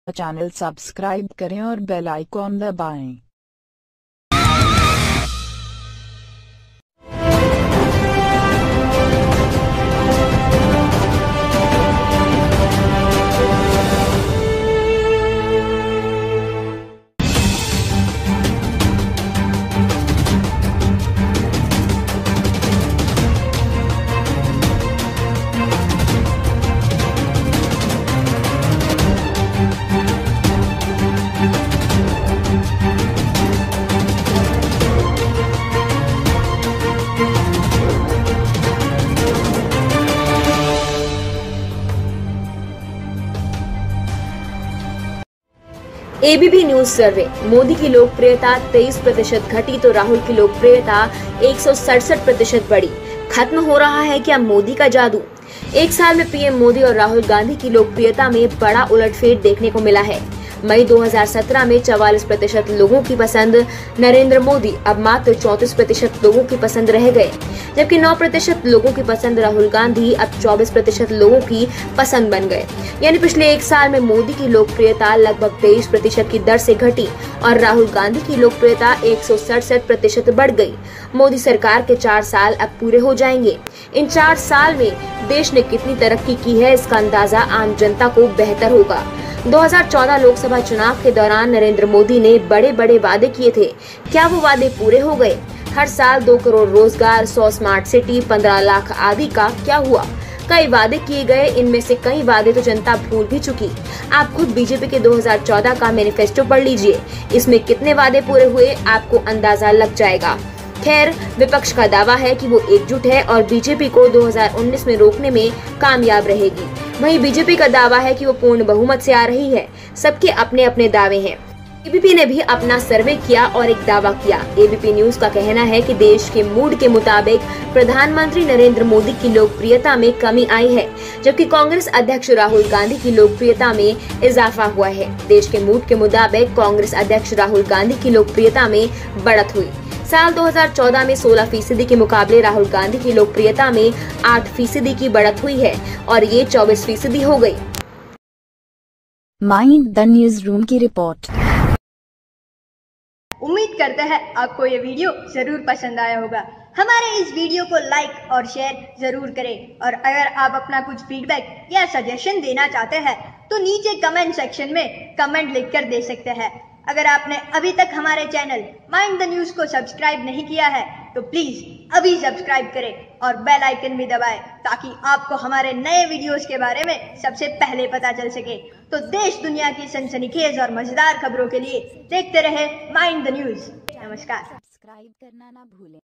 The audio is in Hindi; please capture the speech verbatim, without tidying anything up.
चैनल सब्सक्राइब करें और बेल आइकॉन दबाएं। एबीपी न्यूज सर्वे, मोदी की लोकप्रियता तेईस प्रतिशत घटी तो राहुल की लोकप्रियता एक सौ सड़सठ प्रतिशत बढ़ी। खत्म हो रहा है क्या मोदी का जादू? एक साल में पीएम मोदी और राहुल गांधी की लोकप्रियता में बड़ा उलटफेर देखने को मिला है। मई दो हज़ार सत्रह में चवालीस प्रतिशत लोगों की पसंद नरेंद्र मोदी अब मात्र चौंतीस प्रतिशत लोगों की पसंद रह गए, जबकि नौ प्रतिशत लोगों की पसंद राहुल गांधी अब चौबीस प्रतिशत लोगों की पसंद बन गए। यानी पिछले एक साल में मोदी की लोकप्रियता लगभग तेईस प्रतिशत की दर से घटी और राहुल गांधी की लोकप्रियता एक सौ सड़सठ प्रतिशत बढ़ गई। मोदी सरकार के चार साल अब पूरे हो जाएंगे। इन चार साल में देश ने कितनी तरक्की की है, इसका अंदाजा आम जनता को बेहतर होगा। दो हज़ार चौदह लोकसभा चुनाव के दौरान नरेंद्र मोदी ने बड़े बड़े वादे किए थे। क्या वो वादे पूरे हो गए? हर साल दो करोड़ रोजगार, सौ स्मार्ट सिटी, पंद्रह लाख आदि का क्या हुआ? कई वादे किए गए, इनमें से कई वादे तो जनता भूल भी चुकी। आप खुद बीजेपी के दो हज़ार चौदह का मैनिफेस्टो पढ़ लीजिए, इसमें कितने वादे पूरे हुए आपको अंदाजा लग जाएगा। खैर, विपक्ष का दावा है कि वो एकजुट है और बीजेपी को दो हज़ार उन्नीस में रोकने में कामयाब रहेगी। वहीं बीजेपी का दावा है कि वो पूर्ण बहुमत से आ रही है। सबके अपने अपने दावे हैं। एबीपी ने भी अपना सर्वे किया और एक दावा किया। एबीपी न्यूज का कहना है कि देश के मूड के मुताबिक प्रधानमंत्री नरेंद्र मोदी की लोकप्रियता में कमी आई है, जबकि कांग्रेस अध्यक्ष राहुल गांधी की लोकप्रियता में इजाफा हुआ है। देश के मूड के मुताबिक कांग्रेस अध्यक्ष राहुल गांधी की लोकप्रियता में बढ़त हुई। साल दो हज़ार चौदह में सोलह फीसदी के मुकाबले राहुल गांधी की लोकप्रियता में आठ फीसदी की बढ़त हुई है और ये चौबीस फीसदी हो गई। माइंड द न्यूज रूम की रिपोर्ट। उम्मीद करते हैं आपको ये वीडियो जरूर पसंद आया होगा। हमारे इस वीडियो को लाइक और शेयर जरूर करें और अगर आप अपना कुछ फीडबैक या सजेशन देना चाहते हैं तो नीचे कमेंट सेक्शन में कमेंट लिखकर दे सकते हैं। अगर आपने अभी तक हमारे चैनल माइंड द न्यूज को सब्सक्राइब नहीं किया है तो प्लीज अभी सब्सक्राइब करें और बेल आइकन भी दबाएं ताकि आपको हमारे नए वीडियोस के बारे में सबसे पहले पता चल सके। तो देश दुनिया की सनसनीखेज और मजेदार खबरों के लिए देखते रहे माइंड द न्यूज। नमस्कार। सब्सक्राइब करना ना भूलें।